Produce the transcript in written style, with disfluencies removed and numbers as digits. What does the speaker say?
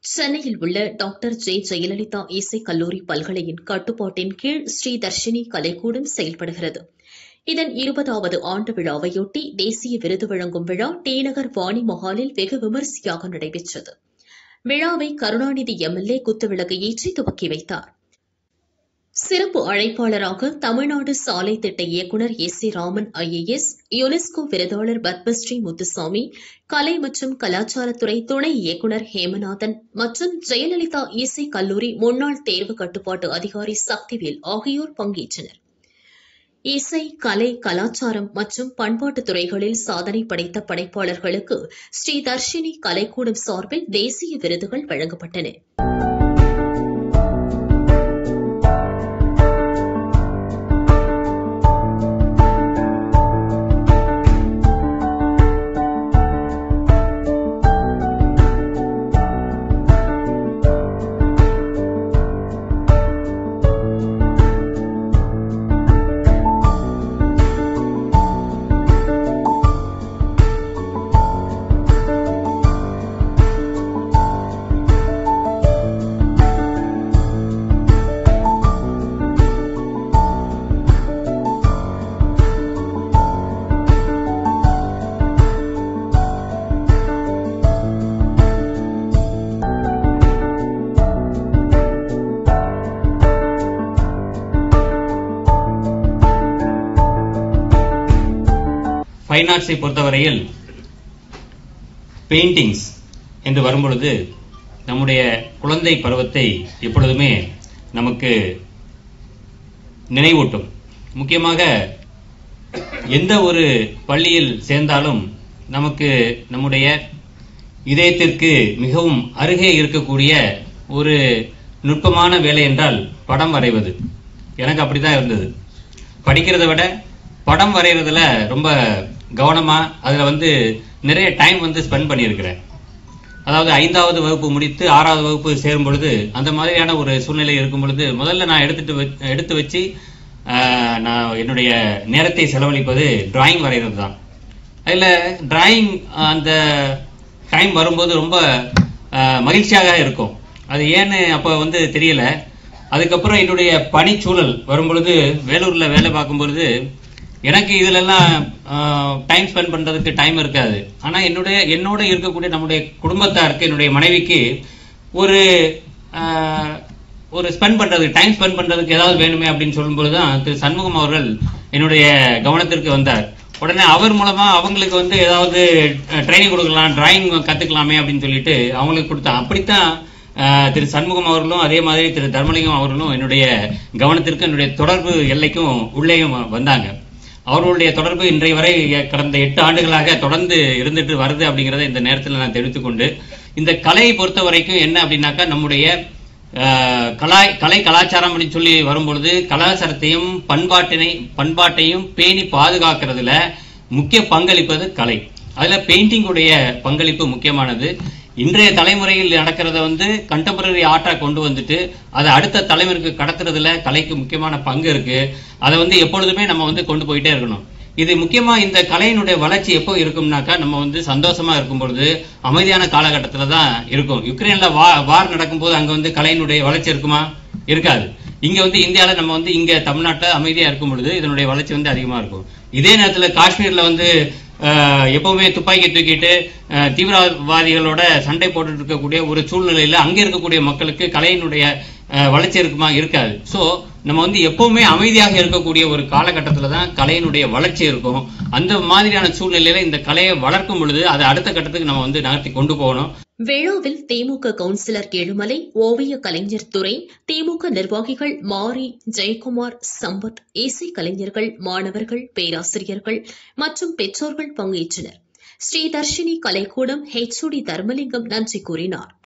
சென்னையில் உள்ள டாக்டர் ஜெ ஜெயலலிதா இசைக் கல்லூரி பல்கலையின் கட்டுப்பாட்டின் கீழ் ஸ்ரீ தர்ஷினி கலைக்கூடம் செயல்படுகிறது. இதன் 20வது ஆண்டு விழாவையொட்டி தேசிய விருது வழங்கும் விழா டிநகர் வாணி மஹாலில் வெகு விமரிசையாக நடைபெற்றது. விழாவை கருணாநிதி எம்எல்ஏ குத்துவிளக்கு ஏற்றி துவக்கி வைத்தார். சிறப்பு அழைப்பாளராக தமிழ்நாடு சாலை திட்ட இயக்குநர் எஸ். ராமன் IAS, யுனெஸ்கோ விருதாளர் பத்மஸ்ரீ முத்துசாமி, கலை மற்றும் கலாச்சாரத்துறை துணை இயக்குநர் ஹேமநாதன் மற்றும் ஜெயலலிதா இசைக் கல்லூரி முன்னாள் தேர்வு கட்டுப்பாட்டு அதிகாரி சக்திவேல் ஆகியோர் பங்கேற்றனர். இசை, கலை, கலாச்சாரம் மற்றும் பண்பாட்டுத் துறைகளில் சாதனை படைத்த படைப்பாளர்களுக்கு ஸ்ரீ தர்ஷினி கலைக்கூடம் சார்பில் தேசிய விருதுகள் வழங்கப்பட்டன. ஃபைன் ஆர்ட்ஸை பொறுத்தவரையில் பெயிண்டிங்ஸ் என்று வரும்பொழுது நம்முடைய குழந்தை பருவத்தை எப்பொழுதுமே நமக்கு நினைவூட்டும். முக்கியமாக எந்த ஒரு பள்ளியில் சேர்ந்தாலும் நமக்கு நம்முடைய இதயத்திற்கு மிகவும் அருகே இருக்கக்கூடிய ஒரு நுட்பமான வேலை என்றால் படம் வரைவது. எனக்கு அப்படிதான் இருந்தது. படிக்கிறத விட படம் வரைகிறதுல ரொம்ப கவனமா அதுல நிறைய டைம் ஸ்பெண்ட் பண்ணியிருக்கிறேன். அதாவது 5வது வகுப்பு முடித்து 6வது வகுப்பு சேரும் பொழுது அந்த மாதிரியான ஒரு சூழ்நிலை இருக்கும் பொழுது முதல்ல நான் எடுத்து வச்சு நான் என்னுடைய நேரத்தை செலவழிப்பது டிராயிங் வரைகிறது தான். அதுல டிராயிங் அந்த டைம் வரும்போது ரொம்ப மகிழ்ச்சியாக இருக்கும். அது ஏன்னு அப்ப தெரியல. அதுக்கப்புறம் என்னுடைய பணிச்சூழல் வரும்பொழுது வேலூர்ல வேலை பார்க்கும் பொழுது எனக்கு இதுல எல்லாம் டைம் ஸ்பெண்ட் பண்றதுக்கு டைம் இருக்காது. ஆனா என்னோட இருக்கக்கூடிய நம்முடைய குடும்பத்தாருக்கு, என்னுடைய மனைவிக்கு ஒரு டைம் ஸ்பெண்ட் பண்றதுக்கு ஏதாவது வேணுமே அப்படின்னு சொல்லும்போதுதான் திரு சண்முகம் அவர்கள் என்னுடைய கவனத்திற்கு வந்தார். உடனே அவர் மூலமா அவங்களுக்கு ஏதாவது ட்ரைனிங் கொடுக்கலாம், டிராயிங் கத்துக்கலாமே அப்படின்னு சொல்லிட்டு அவங்களுக்கு கொடுத்தா. அப்படித்தான் திரு சண்முகம் அவர்களும் அதே மாதிரி திரு தர்மலிங்கம் அவர்களும் என்னுடைய கவனத்திற்கு, என்னுடைய தொடர்பு எல்லைக்கும் உள்ளேயும் வந்தாங்க. அவர்களுடைய தொடர்பு இன்றைய வரை கடந்த 8 ஆண்டுகளாக தொடர்ந்து இருந்துட்டு வருது அப்படிங்கறத இந்த நேரத்தில் நான் தெரிவித்துக்கொண்டு, இந்த கலையை பொறுத்த வரைக்கும் என்ன அப்படின்னாக்கா நம்முடைய கலை கலாச்சாரம் அப்படின்னு சொல்லி வரும்பொழுது கலாச்சாரத்தையும் பண்பாட்டையும் பேணி பாதுகாக்கிறதுல முக்கிய பங்களிப்பது கலை. அதுல பெயிண்டிங் உடைய பங்களிப்பு முக்கியமானது. இன்றைய தலைமுறையில் நடக்கிறத கண்டெம்பரரி ஆர்ட்டா கொண்டு வந்துட்டு அதை அடுத்த தலைமுறைக்கு கடத்துறதுல கலைக்கு முக்கியமான பங்கு இருக்கு. அதை எப்பொழுதுமே நம்ம கொண்டு போயிட்டே இருக்கணும். இது முக்கியமா இந்த கலையினுடைய வளர்ச்சி எப்போ இருக்கும்னாக்கா நம்ம சந்தோஷமா இருக்கும் பொழுது, அமைதியான காலகட்டத்துல தான் இருக்கும். யுக்ரைன்ல வார் நடக்கும்போது அங்க கலையினுடைய வளர்ச்சி இருக்குமா? இருக்காது. இங்க இந்தியாவில நம்ம இங்க தமிழ்நாட்டில் அமைதியா இருக்கும் பொழுது இதனுடைய வளர்ச்சி அதிகமா இருக்கும். இதே நேரத்துல காஷ்மீர்ல எப்பவுமே துப்பாக்கி தூக்கிட்டு தீவிரவாதிகளோட சண்டை போட்டு இருக்கக்கூடிய ஒரு சூழ்நிலையில அங்க இருக்கக்கூடிய மக்களுக்கு கலையினுடைய வளர்ச்சி இருக்குமா? இருக்காது. சோ நம்ம எப்பவுமே அமைதியாக இருக்கக்கூடிய ஒரு காலகட்டத்துல தான் கலையினுடைய வளர்ச்சி இருக்கும். அந்த மாதிரியான சூழ்நிலையில இந்த கலையை வளர்க்கும் பொழுது அதை அடுத்த கட்டத்துக்கு நம்ம நகர்த்தி கொண்டு போகணும். விழாவில் திமுக கவுன்சிலர் ஏழுமலை, ஓவிய கலைஞர் துரை, திமுக நிர்வாகிகள் மாரி, ஜெயக்குமார், சம்பத், இசை கலைஞர்கள், மாணவர்கள், பேராசிரியர்கள் மற்றும் பெற்றோர்கள் பங்கேற்றனர். ஸ்ரீ தர்ஷினி கலைக்கூடம் HOD தர்மலிங்கம் நன்றி கூறினார்.